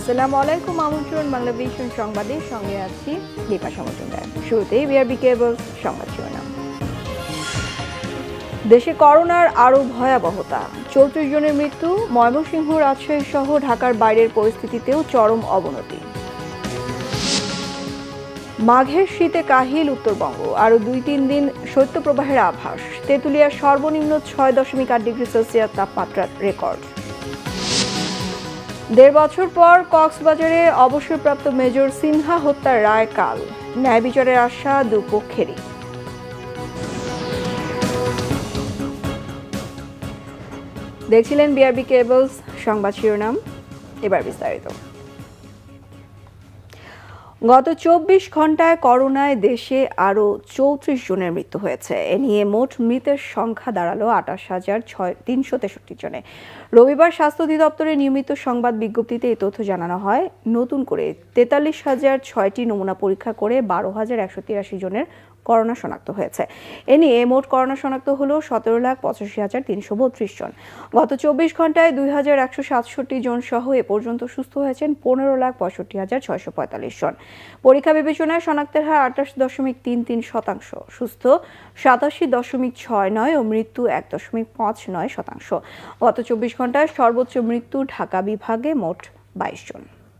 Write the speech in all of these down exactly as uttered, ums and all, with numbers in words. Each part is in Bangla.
আসসালামু আলাইকুম, আমন্ত্রণ বাংলাভিশন সংবাদের সঙ্গে আছি দীপা সমচন্দ্র। শুরুতেই বিআরবি কেবলস সংবাদ শিরোনাম। দেশে করোনার আরও ভয়াবহতা, চৌত্রিশ জনের মৃত্যু। ময়মনসিংহ, রাজশাহী সহ ঢাকার বাইরের পরিস্থিতিতেও চরম অবনতি। মাঘের শীতে কাহিল উত্তরবঙ্গ, আরও দুই তিন দিন শৈত্যপ্রবাহের আভাস। তেঁতুলিয়ার সর্বনিম্ন ছয় দশমিক আট ডিগ্রি সেলসিয়াস তাপমাত্রার রেকর্ড। দেড় বছর পর কক্সবাজারে অবসরপ্রাপ্ত মেজর সিনহা হত্যার রায় কাল। ন্যায় বিচারের আশা দুপক্ষেরই। দেখছিলেন বিআরবি কেবলস সংবাদ শিরোনাম, এবার বিস্তারিত। গত চব্বিশ ঘন্টায় করোনায় দেশে আরও চৌত্রিশ জনের মৃত্যু হয়েছে। এ নিয়ে মোট মৃতের সংখ্যা দাঁড়ালো আটাশ হাজার ছয় তিনশো তেষট্টি জনে। রবিবার স্বাস্থ্য অধিদপ্তরের নিয়মিত সংবাদ বিজ্ঞপ্তিতে এই তথ্য জানানো হয়। নতুন করে তেতাল্লিশ হাজার ছয়টি নমুনা পরীক্ষা করে বারো হাজার একশো তিরাশি জনের করোনা শনাক্ত হয়েছে। এ নিয়ে মোট করোনা শনাক্ত হল সতেরো লাখ পঁচাশি হাজার তিনশো বত্রিশ জন। গত চব্বিশ ঘন্টায় দুই হাজার একশো সাতষট্টি জন সহ এ পর্যন্ত সুস্থ হয়েছেন পনেরো লাখ পঁয়ষট্টি হাজার ছয়শো পঁয়তাল্লিশ জন। পরীক্ষা বিবেচনায় শনাক্তের হার আটাশ দশমিক তিন তিন শতাংশ, সুস্থ সাতাশি দশমিক ছয় নয় ও মৃত্যু এক দশমিক পাঁচ নয় শতাংশ। গত চব্বিশ ঘন্টায় সর্বোচ্চ মৃত্যু ঢাকা বিভাগে মোট বাইশ জন।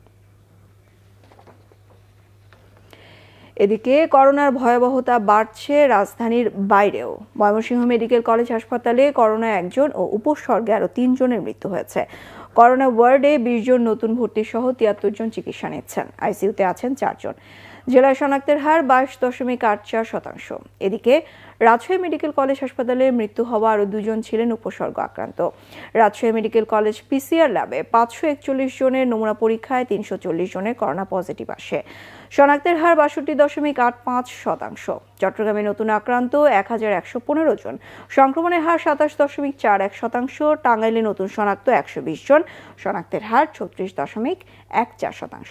এদিকে করোনার ভয়াবহতা বাড়ছে রাজধানীর বাইরেও। ময়মনসিংহ মেডিকেল কলেজ হাসপাতালে করোনায় একজন ও উপসর্গে আরও তিন জনের মৃত্যু হয়েছে। করোনা ওয়ার্ডে বিশ জন নতুন ভর্তি সহ তিয়াত্তর জন চিকিৎসা নিচ্ছেন। আইসিইউতে আছেন চারজন। জেলায় শনাক্তের হার বাইশ দশমিক আট চার শতাংশ। এদিকে রাজশাহী মেডিকেল কলেজ হাসপাতালে মৃত্যু হওয়া আরও দুজন ছিলেন উপসর্গ আক্রান্ত। রাজশাহী মেডিকেল কলেজ পিসিআর ল্যাবে পাঁচশো একচল্লিশ জনের নমুনা পরীক্ষায় তিনশো চল্লিশ জনের করোনা পজিটিভ আসে। শনাক্তের হার বাষট্টি দশমিক আট পাঁচ শতাংশ। চট্টগ্রামে নতুন আক্রান্ত এক হাজার একশো পনেরো জন, সংক্রমণের হার সাতাশ দশমিক চার এক শতাংশ। টাঙ্গাইলে নতুন শনাক্ত একশো বিশ জন, শনাক্তের হার ছত্রিশ দশমিক এক চার শতাংশ।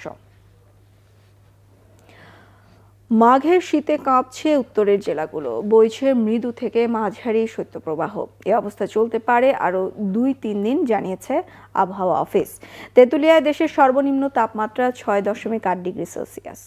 মাঘের শীতে কাঁপছে উত্তরের জেলাগুলো, বইছে মৃদু থেকে মাঝারি শৈত্যপ্রবাহ। এ অবস্থা চলতে পারে আরও দুই তিন দিন, জানিয়েছে আবহাওয়া অফিস। তেঁতুলিয়ায় দেশের সর্বনিম্ন তাপমাত্রা ছয় দশমিক আট ডিগ্রি সেলসিয়াস।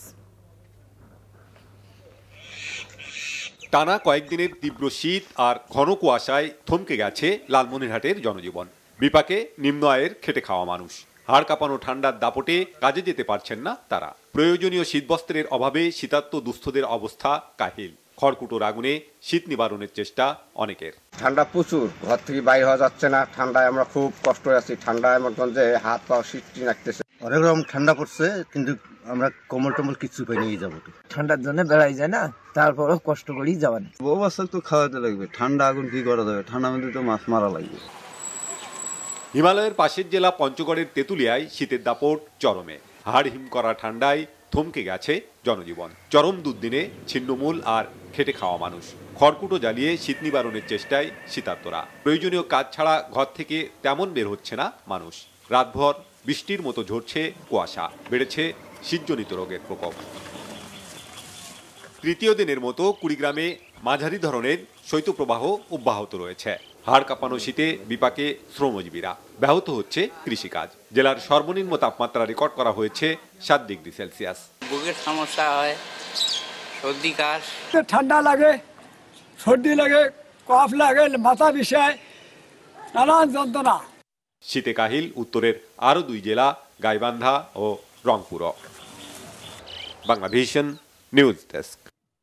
টানা কয়েকদিনের তীব্র শীত আর ঘন কুয়াশায় থমকে গেছে লালমনিরহাটের জনজীবন। বিপাকে নিম্ন আয়ের খেটে খাওয়া মানুষ। হাড় কাঁপানো ঠান্ডার দাপটে কাজে যেতে পারছেন না তারা। প্রয়োজনীয় শীতবস্ত্রের অভাবে শীতার্ত দুস্থদের অবস্থা কাহিল। খড়কুটোর আগুনে শীত নিবারণের চেষ্টা অনেকের। ঠান্ডা প্রচুর, ঘর থেকে বাইরে হওয়া যাচ্ছে না। ঠান্ডায় আমরা খুব কষ্ট আছি। ঠান্ডায় মতন যে হাত পা শীতটি লাগতেছে। অনেক রকম ঠান্ডা পড়ছে, কিন্তু আমরা কম্বল টম্বল কিছু পাই নিয়ে যাবো। ঠান্ডার জন্য বেড়াই যায় না, তারপরও কষ্ট করেই যাবেন। বউ বাচ্চা তো খাওয়াতে লাগবে। ঠান্ডা আগুন কি করা যাবে? ঠান্ডা মধ্যে তো মাছ মারা লাগবে। হিমালয়ের পাশের জেলা পঞ্চগড়ের তেঁতুলিয়ায় শীতের দাপট চরমে। হাড় হিম করা ঠান্ডায় থমকে গেছে জনজীবন। চরম দুর্দিনে ছিন্নমূল আর খেটে খাওয়া মানুষ। খড়কুটো জ্বালিয়ে শীত নিবারণের চেষ্টায় শীতার্তরা। প্রয়োজনীয় কাজ ছাড়া ঘর থেকে তেমন বের হচ্ছে না মানুষ। রাতভর বৃষ্টির মতো ঝরছে কুয়াশা, বেড়েছে শীতজনিত রোগের প্রকোপ। তৃতীয় দিনের মতো কুড়িগ্রামে মাঝারি ধরনের শৈত্যপ্রবাহ অব্যাহত রয়েছে। হাড় কাঁপানো শীতে বিপাকে শ্রমজীবীরা। ব্যাহত হচ্ছে কৃষিকাজ। জেলার সর্বনিম্ন তাপমাত্রা রেকর্ড করা হয়েছে সাত ডিগ্রি সেলসিয়াস। বুকের সমস্যা হয়, সর্দি কাশ, ঠান্ডা লাগে, সর্দি লাগে, কফ লাগে, মাথা বিষায়, নানান যন্ত্রণা। শীতে কাহিল উত্তরের আরও দুই জেলা, গাইবান্ধা ও রংপুর। Banglavision news desk.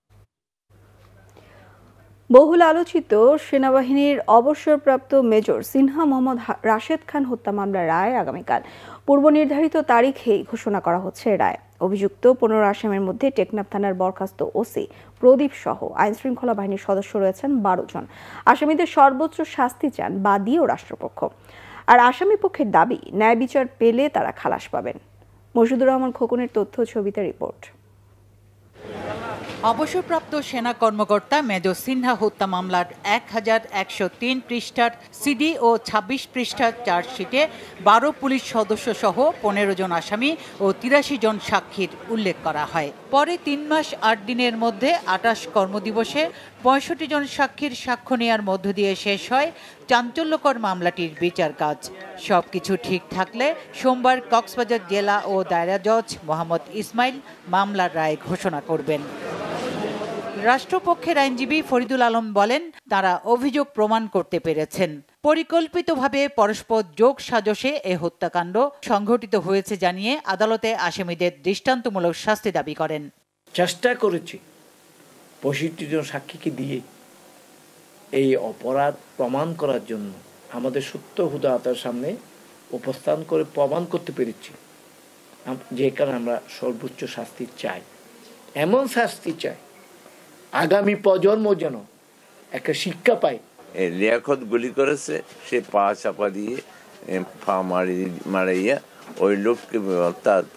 বহুল আলোচিত সেনাবাহিনীর অবসরপ্রাপ্ত মেজর সিনহা মোহাম্মদ রাশেদ খান হত্যা মামলার রায় আগামীকাল। পূর্ব নির্ধারিত তারিখেই ঘোষণা করা হচ্ছে রায়। অভিযুক্ত পনেরো আসামির মধ্যে টেকনাফ থানার বরখাস্ত ওসি প্রদীপ সহ আইনশৃঙ্খলা বাহিনীর সদস্য রয়েছেন বারো জন। আসামিদের সর্বোচ্চ শাস্তি চান বাদী ও রাষ্ট্রপক্ষ। আর আসামি পক্ষের দাবি, ন্যায় বিচার পেলে তারা খালাস পাবেন। মসজিদুর রহমান খোকনের তথ্য, ছবিতে রিপোর্ট। অবসরপ্রাপ্ত সেনা কর্মকর্তা মেজর সিনহা হত্যা মামলার এক হাজার একশো তিন পৃষ্ঠার সিডি ও ছাব্বিশ পৃষ্ঠার চার্জশিটে বারো পুলিশ সদস্য সহ পনেরো জন আসামি ও তিরাশি জন সাক্ষীর উল্লেখ করা হয়। পরে তিন মাস আট দিনের মধ্যে আটাশ কর্মদিবসে পঁয়ষট্টি জন সাক্ষীর সাক্ষ্য নেওয়ার মধ্য দিয়ে শেষ হয় চাঞ্চল্যকর মামলাটির বিচার কাজ। সবকিছু ঠিক থাকলে সোমবার কক্সবাজার জেলা ও দায়রা জজ মোহাম্মদ ইসমাইল মামলার রায় ঘোষণা করবেন। রাষ্ট্রপক্ষের আইনজীবী ফরিদুল আলম বলেন, তারা অভিযোগ প্রমাণ করতে পেরেছেন। পরিকল্পিতভাবে পরস্পর যোগ সাজশে এ হত্যাকাণ্ড সংঘটিত হয়েছে জানিয়ে আদালতে আসামিদের দৃষ্টান্তমূলক শাস্তি দাবি করেন। চেষ্টা করেছি পঁয়ষট্টি জন সাক্ষীকে দিয়ে এই অপরাধ প্রমাণ করার জন্য আমাদের সত্য হুদায়তের সামনে উপস্থান করে প্রমাণ করতে পেরেছি, যে কারণে আমরা সর্বোচ্চ শাস্তি চাই। এমন শাস্তি চাই আগামী প্রজন্ম যেন একটা শিক্ষা পায়। লিয়াকত গুলি করেছে, সে পা চাপা দিয়ে পা মারি মারাইয়া ওই লোককে অর্থাৎ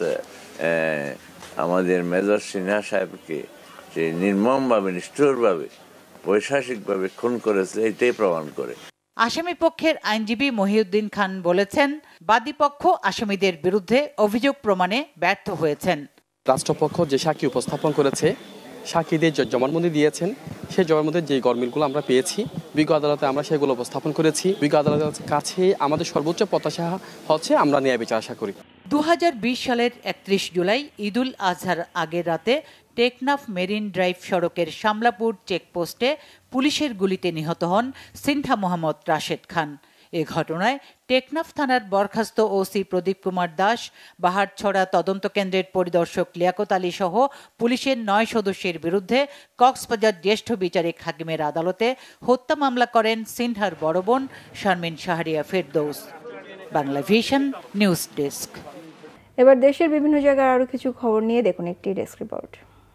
আমাদের মেজর সিনহা সাহেবকে সে নির্মমভাবে নিষ্ঠুরভাবে পৈশাসিকভাবে খুন করেছে, এটাই প্রমাণ করে। আসামি পক্ষের আইনজীবী মহিউদ্দিন খান বলেছেন, বাদীপক্ষ আসামিদের বিরুদ্ধে অভিযোগ প্রমাণে ব্যর্থ হয়েছেন। রাষ্ট্রপক্ষ যে সাক্ষী উপস্থাপন করেছে, সাক্ষীদের জবানবন্দি দিয়েছেন, সেই জবানবন্দির যে গরমিলগুলো আমরা পেয়েছি বিজ্ঞ আদালতে আমরা সেগুলো উপস্থাপন করেছি। বিজ্ঞ আদালতের কাছে আমাদের সর্বোচ্চ প্রত্যাশা হচ্ছে আমরা ন্যায় বিচার আশা করি। দু হাজার বিশ সালের একত্রিশ জুলাই ঈদুল আজহার আগের রাতে টেকনাফ মেরিন ড্রাইভ সড়কের শামলাপুর চেকপোস্টে পুলিশের গুলিতে নিহত হন সিনহা মোহাম্মদ রাশেদ খান। এ ঘটনায় টেকনাফ থানার বরখাস্ত ওসি প্রদীপ কুমার দাস, বাহারছড়া তদন্ত কেন্দ্রের পরিদর্শক লিয়াকত আলী সহ পুলিশের নয় সদস্যের বিরুদ্ধে কক্সবাজার জ্যেষ্ঠ বিচারিক হাকিমের আদালতে হত্যা মামলা করেন সিনহার বড় বোন শারমিন শাহরিয়া ফেরদৌস। Banglavision news desk. এবার দেশের বিভিন্ন জায়গার আরো কিছু খবর নিয়ে দেখুন একটি ডেস্ক রিপোর্ট।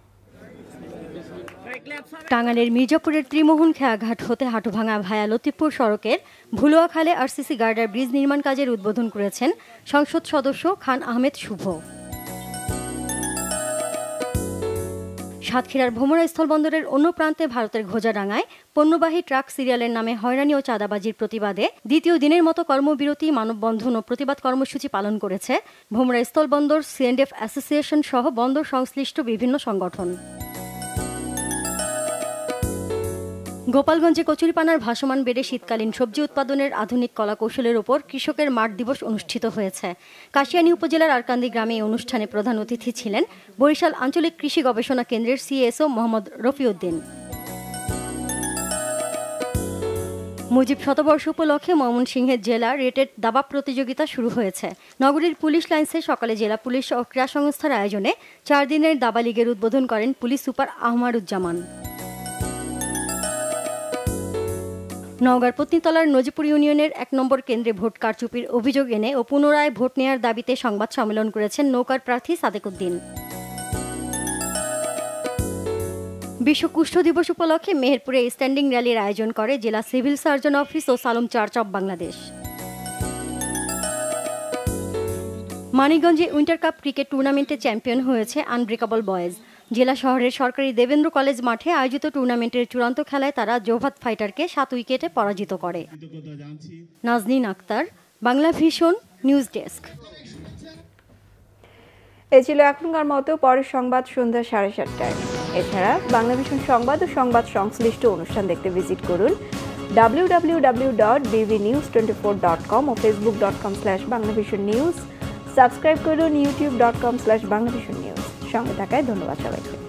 টাঙ্গাইলের মির্জাপুরের ত্রিমোহন খেয়াঘাট হতে হাটুভাঙা ভায়া লতিফপুর সড়কের ভুলুয়াখালে আরসিসি গার্ডার ব্রিজ নির্মাণ কাজের উদ্বোধন করেছেন সংসদ সদস্য খান আহমেদ শুভ। সাতক্ষীরার ভোমরা স্থলবন্দরের অন্য প্রান্তে ভারতের ঘোজাডাঙ্গায় পণ্যবাহী ট্রাক সিরিয়ালের নামে হয়রানি ও চাঁদাবাজির প্রতিবাদে দ্বিতীয় দিনের মতো কর্মবিরতি, মানববন্ধন ও প্রতিবাদ কর্মসূচি পালন করেছে ভোমরা স্থলবন্দর সিএন্ডএফ অ্যাসোসিয়েশন সহ বন্দর সংশ্লিষ্ট বিভিন্ন সংগঠন। গোপালগঞ্জে কচুরিপানার ভাসমান বেড়ে শীতকালীন সবজি উৎপাদনের আধুনিক কলাকৌশলের ওপর কৃষকের মাঠ দিবস অনুষ্ঠিত হয়েছে। কাশিয়ানী উপজেলার আরকান্দি গ্রামে এই অনুষ্ঠানে প্রধান অতিথি ছিলেন বরিশাল আঞ্চলিক কৃষি গবেষণা কেন্দ্রের সিএসও মোহাম্মদ রফিউদ্দিন। মুজিব শতবর্ষ উপলক্ষে ময়মনসিংহের জেলা রেটেড দাবা প্রতিযোগিতা শুরু হয়েছে। নগরীর পুলিশ লাইন্সে সকালে জেলা পুলিশ ও ক্রীড়া সংস্থার আয়োজনে চার দিনের দাবা লীগের উদ্বোধন করেন পুলিশ সুপার আহমারুজ্জামান। নওগাঁর পত্নীতলার নজিপুর ইউনিয়নের এক নম্বর কেন্দ্রে ভোট কারচুপির অভিযোগ এনে ও পুনরায় ভোট নেওয়ার দাবিতে সংবাদ সম্মেলন করেছেন নৌকার প্রার্থী সাদেকুদ্দিন। বিশ্ব কুষ্ঠ দিবস উপলক্ষে মেহেরপুরে স্ট্যান্ডিং র্যালির আয়োজন করে জেলা সিভিল সার্জন অফিস ও সালম চার্চ অব বাংলাদেশ। মানিকগঞ্জে উইন্টার কাপ ক্রিকেট টুর্নামেন্টে চ্যাম্পিয়ন হয়েছে আনব্রেকেবল বয়েজ। জেলা শহরের সরকারি দেবেন্দ্র কলেজ মাঠে আয়োজিত টুর্নামেন্টের চূড়ান্ত খেলায় তারা জোভাত ফাইটারকে সাত উইকেটে পরাজিত করে। Naznin Akter, Banglavision news desk. এ ছিল এখনকার মতো, পরের সংবাদ সন্ধ্যা সাড়ে সাতটায়। এছাড়া বাংলাভিশন সংবাদ ও সংবাদ সংশ্লিষ্ট অনুষ্ঠান দেখতে ভিজিট করুন W W W dot BB news twenty four dot com ও Facebook dot com slash Banglavision news. Subscribe করুন YouTube dot com slash Banglavision news. সঙ্গে থাকায় ধন্যবাদ সবাইকে।